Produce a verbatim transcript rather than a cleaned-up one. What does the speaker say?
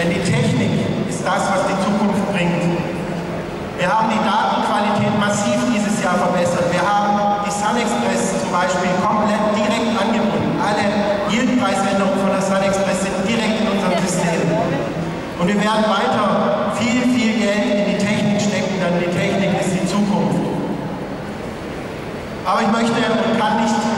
Denn die Technik ist das, was die Zukunft bringt. Wir haben die Datenqualität massiv dieses Jahr verbessert. Wir haben die SunExpress zum Beispiel komplett direkt angebunden. Alle Yieldpreisänderungen von der SunExpress sind direkt in unserem System. Und wir werden weiter viel, viel Geld in die Technik stecken, denn die Technik ist die Zukunft. Aber ich möchte und kann nicht